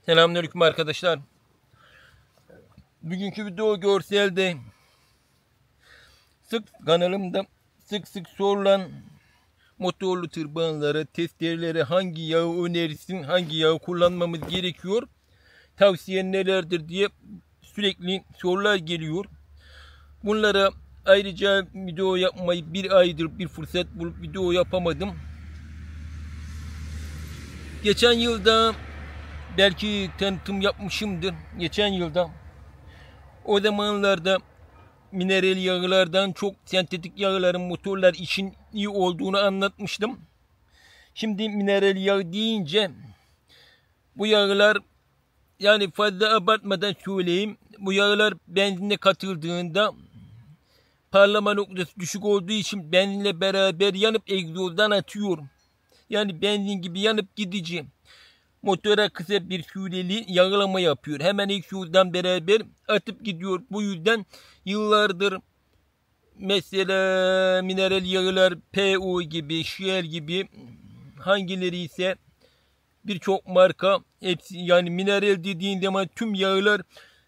Selamünaleyküm arkadaşlar. Bugünkü video görselde kanalımda sık sorulan motorlu tırbanlara, testerelere hangi yağı önerirsin, hangi yağı kullanmamız gerekiyor, tavsiyen nelerdir diye sürekli sorular geliyor. Bunlara ayrıca video yapmayı bir aydır bir fırsat bulup video yapamadım. Geçen yılda belki tanıtım yapmışımdır. Geçen yılda o zamanlarda mineral yağlardan çok sentetik yağların motorlar için iyi olduğunu anlatmıştım. Şimdi mineral yağ deyince bu yağlar, yani fazla abartmadan söyleyeyim, bu yağlar benzinle katıldığında parlama noktası düşük olduğu için benzinle beraber yanıp egzozdan atıyor. Yani benzin gibi yanıp gidici. Motora kısa bir süreli yağlama yapıyor. Hemen egzozdan beraber atıp gidiyor. Bu yüzden yıllardır mesela mineral yağlar PO gibi, Shell gibi, hangileri ise birçok marka, hepsi, yani mineral dediğin zaman tüm yağlar,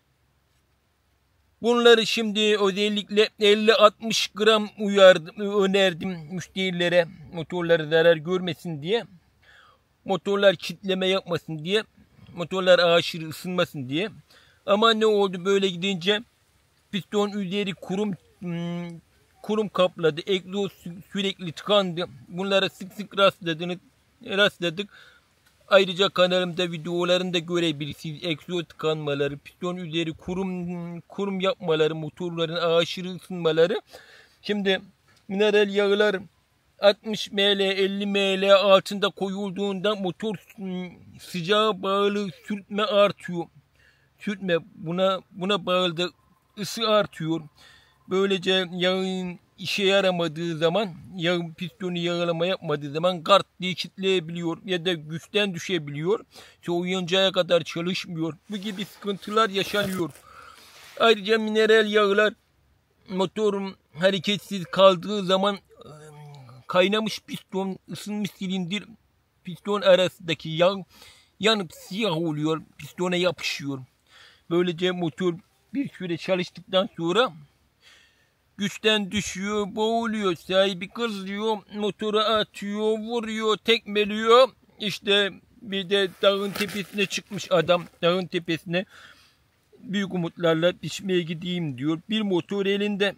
bunları şimdi özellikle 50-60 gram önerdim müşterilere, motorları zarar görmesin diye, motorlar kitleme yapmasın diye, motorlar aşırı ısınmasın diye. Ama ne oldu, böyle gidince piston üzeri kurum kapladı, egzoz sürekli tıkandı. Bunlara sık rastladık. Ayrıca kanalımda videolarında görebilirsiniz. Egzoz tıkanmaları, piston üzeri kurum yapmaları, motorların aşırı ısınmaları. Şimdi mineral yağlar 60 ml 50 ml altında koyulduğunda motor sıcağa bağlı sürtme artıyor. Sürtme buna bağlı da ısı artıyor. Böylece yağın işe yaramadığı zaman, yağın pistonu yağlama yapmadığı zaman kart diye kitleyebiliyor ya da güçten düşebiliyor. Soğuyuncaya kadar çalışmıyor. Bu gibi sıkıntılar yaşanıyor. Ayrıca mineral yağlar motorun hareketsiz kaldığı zaman kaynamış piston, ısınmış silindir, piston arasındaki yağ yanıp siyah oluyor, pistona yapışıyor. Böylece motor bir süre çalıştıktan sonra güçten düşüyor, boğuluyor, sahibi kızıyor, motoru atıyor, vuruyor, tekmeliyor. İşte bir de dağın tepesine çıkmış adam, dağın tepesine büyük umutlarla pişmeye gideyim diyor. Bir motor elinde.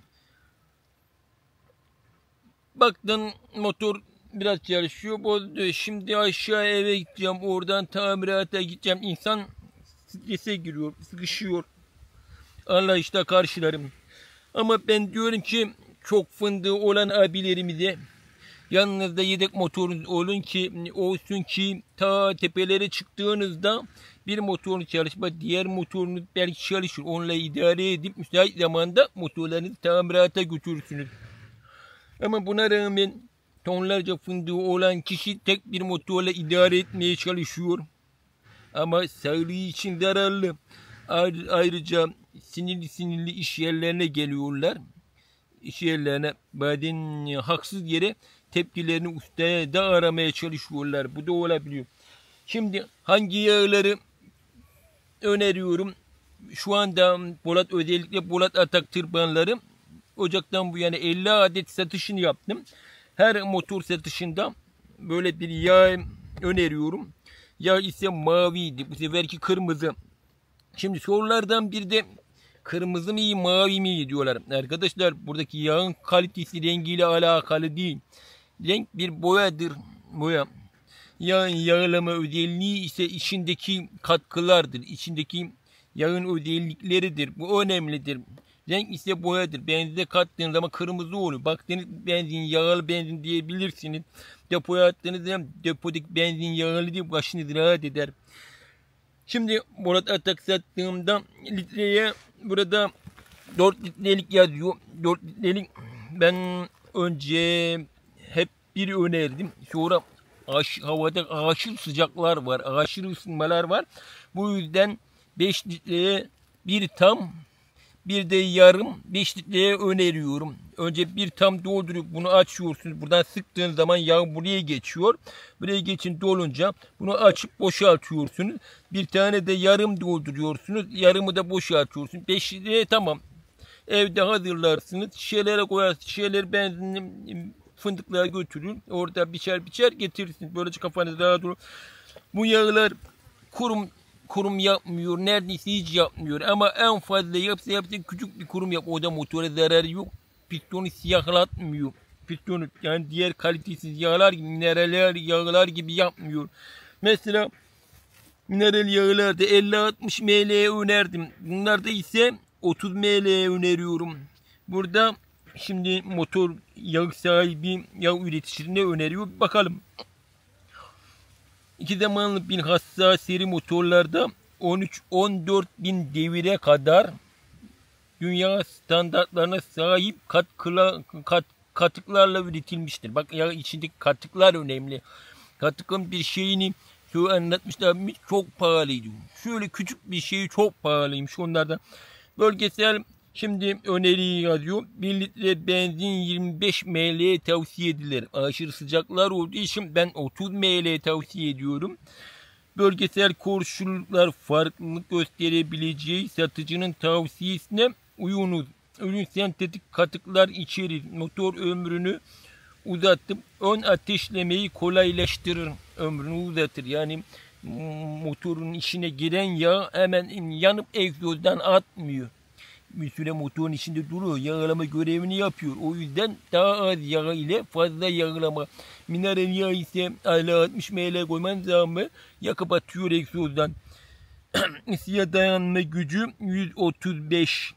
Baktın motor biraz çalışıyor, bozdu. Şimdi aşağı eve gideceğim, oradan tamirata gideceğim. İnsan strese giriyor, sıkışıyor. Allah işte karşılarım. Ama ben diyorum ki çok fındığı olan abilerimize, yanınızda yedek motorunuz olsun ki ta tepelere çıktığınızda bir motorun çalışma, diğer motorunuz belki çalışır. Onunla idare edip müsait zamanda motorlarınızı tamirata götürürsünüz. Ama buna rağmen tonlarca fındığı olan kişi tek bir motorla idare etmeye çalışıyor. Ama sağlığı için zararlı. Ayrıca sinirli iş yerlerine geliyorlar. İş yerlerine bazen haksız yere tepkilerini ustaya da aramaya çalışıyorlar. Bu da olabiliyor. Şimdi hangi yağları öneriyorum? Şu anda özellikle Polat Atak tırbanları Ocak'tan bu yana 50 adet satışını yaptım. Her motor satışında böyle bir yağ öneriyorum. Yağ ise maviydi. Bu seferki kırmızı. Şimdi sorulardan bir de kırmızı mı iyi, mavi mi iyi diyorlar. Arkadaşlar, buradaki yağın kalitesi rengiyle alakalı değil. Renk bir boyadır. Boya. Yağın yağlama özelliği ise içindeki katkılardır. İçindeki yağın özellikleridir. Bu önemlidir. Renk ise boyadır. Benzine kattığınız zaman kırmızı olur. Baktığınız benzin, yağlı benzin diyebilirsiniz. Depoya attığınız zaman depodaki benzin yağlı diye başınız rahat eder. Şimdi Polat Atak sattığımda litreye burada 4 litrelik yazıyor. 4 litrelik ben önce hep bir önerdim. Sonra havada aşırı sıcaklar var, aşırı ısınmalar var. Bu yüzden 5 litreye bir tam bir de yarım 5 litreye öneriyorum. Önce bir tam doldurup bunu açıyorsunuz. Buradan sıktığınız zaman yağ buraya geçiyor. Buraya geçin dolunca bunu açıp boşaltıyorsunuz. Bir tane de yarım dolduruyorsunuz. Yarımı da boşaltıyorsunuz. 5 litreye tamam. Evde hazırlarsınız. Şişelere koyarsınız. Şişeleri benzinli fındıklığa götürün. Orada biçer getirirsiniz. Böylece kafanız rahat olur. Bu yağlar kurum yapmıyor. Neredeyse hiç yapmıyor. Ama en fazla yapsa küçük bir kurum yap. O da motora zararı yok. Pistonu siyahlatmıyor. Pistonu yani diğer kalitesiz yağlar gibi, mineral yağlar gibi yapmıyor. Mesela mineral yağlarda 50-60 ml'ye önerdim. Bunlarda ise 30 ml'ye öneriyorum. Burada şimdi motor yağ sahibi yağ üreticisine öneriyor. Bakalım. 2 zamanlı bin hassas seri motorlarda 13-14 bin devire kadar dünya standartlarına sahip katıklarla üretilmiştir. Bak ya içindeki katıklar önemli. Katıkın bir şeyini şöyle anlatmışlar. Çok pahalıydı. Şöyle küçük bir şey çok pahalıymış onlardan. Bölgesel şimdi öneriyi yazıyor. 1 litre benzin 25 ml tavsiye edilir. Aşırı sıcaklar olduğu için ben 30 ml tavsiye ediyorum. Bölgesel koşullar farklılık gösterebileceği satıcının tavsiyesine uyunuz. Ürün sentetik katıklar içerir. Motor ömrünü uzatıp ön ateşlemeyi kolaylaştırır. Ömrünü uzatır. Yani motorun içine giren yağ hemen yanıp egzozdan atmıyor. Bir süre motorun içinde duruyor. Yağlama görevini yapıyor. O yüzden daha az yağ ile fazla yağlama. Mineral yağ ise 60 ml koyman zaman yakıp atıyor egzozdan. Isıya dayanma gücü 135.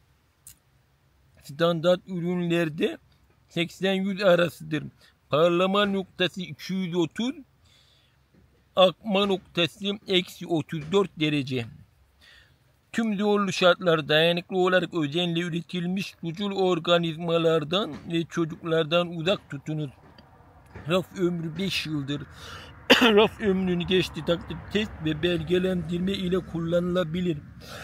Standart ürünlerde 80-100 arasıdır. Parlama noktası 230. Akma noktası -34 derece. Tüm zorlu şartlar dayanıklı olarak özenle üretilmiş sucul organizmalardan ve çocuklardan uzak tutunuz. Raf ömrü 5 yıldır. Raf ömrünü geçti takdir test ve belgelendirme ile kullanılabilir.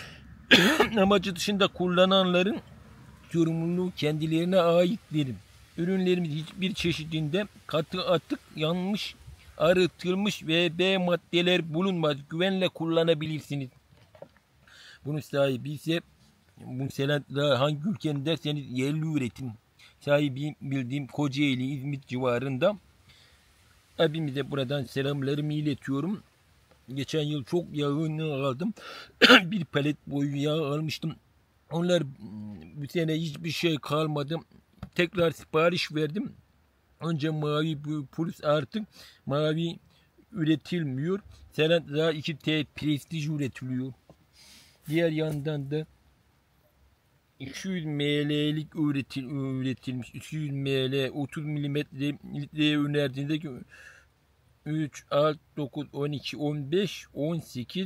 Amacı dışında kullananların sorumluluğu kendilerine aittir. Ürünlerimiz hiçbir çeşidinde katı atık, yanmış, arıtılmış ve B maddeler bulunmaz. Güvenle kullanabilirsiniz. Bunun sahibi ise mesela hangi ülkenin derseniz yerli üretim sahibi bildiğim Kocaeli, İzmit civarında. Abimize buradan selamlarımı iletiyorum. Geçen yıl çok yağını aldım. Bir palet boyu yağ almıştım. Onlar bu sene hiçbir şey kalmadı. Tekrar sipariş verdim. Önce mavi plus artık mavi üretilmiyor. Selantra 2T Prestige üretiliyor. Diğer yandan da 200 ml'lik üretilmiş 200 ml 30 milimetreye önerdiğinde 3, 6, 9, 12, 15, 18,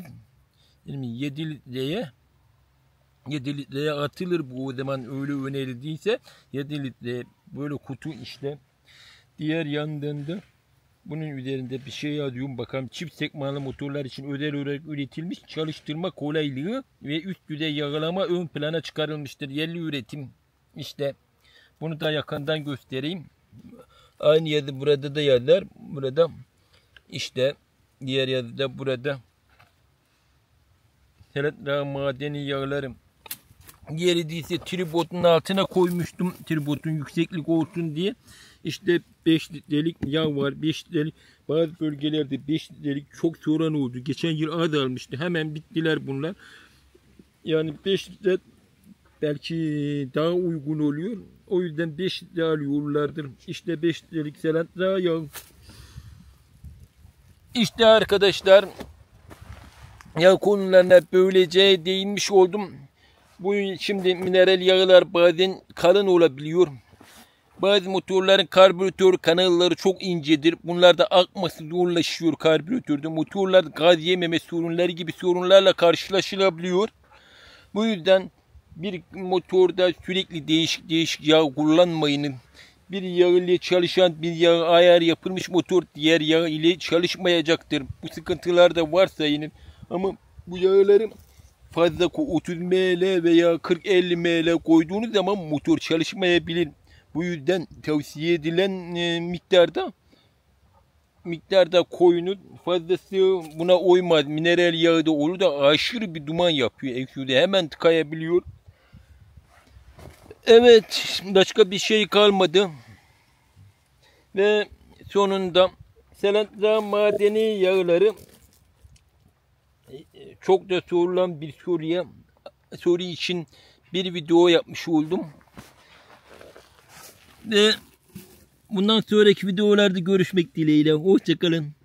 27 litreye atılır bu o zaman öyle önerildiyse 7 litre böyle kutu işte. Diğer yandan da bunun üzerinde bir şey yazıyorum bakalım. Çift sekmanlı motorlar için özel olarak üretilmiş çalıştırma kolaylığı ve üst düzey yağlama ön plana çıkarılmıştır. Yerli üretim işte. Bunu da yakından göstereyim. Aynı yazı burada da yazar. Burada işte diğer yazıda burada. Selatra madeni yağlarım. Diğeri değilse tripodun altına koymuştum. Tripodun yükseklik olsun diye. İşte 5 litrelik yağ var. 5 litrelik bazı bölgelerde 5 litrelik çok soran oldu. Geçen yıl az almıştı. Hemen bittiler bunlar. Yani 5 litre belki daha uygun oluyor. O yüzden 5 litre alıyorlardır. İşte 5 litrelik Selantra yağ. İşte arkadaşlar yağ konularına böylece değinmiş oldum. Bu şimdi mineral yağlar bazen kalın olabiliyor. Bazı motorların karbüratör kanalları çok incedir. Bunlarda akması zorlaşıyor karbüratörde. Motorlar gaz yememe sorunları gibi sorunlarla karşılaşılabiliyor. Bu yüzden bir motorda sürekli değişik yağ kullanmayın. Bir yağ ile çalışan bir yağ ayar yapılmış motor diğer yağ ile çalışmayacaktır. Bu sıkıntılar da varsa yine. Ama bu yağları fazla 30 ml veya 40-50 ml koyduğunuz zaman motor çalışmayabilir. Bu yüzden tavsiye edilen miktarda koyunun, fazlası buna uymaz. Mineral yağı da olur da aşırı bir duman yapıyor egzozu. Hemen tıkayabiliyor. Evet, başka bir şey kalmadı. Ve sonunda Selendra madeni yağları çok da sorulan bir soru için bir video yapmış oldum. Ve bundan sonraki videolarda görüşmek dileğiyle. Hoşça kalın.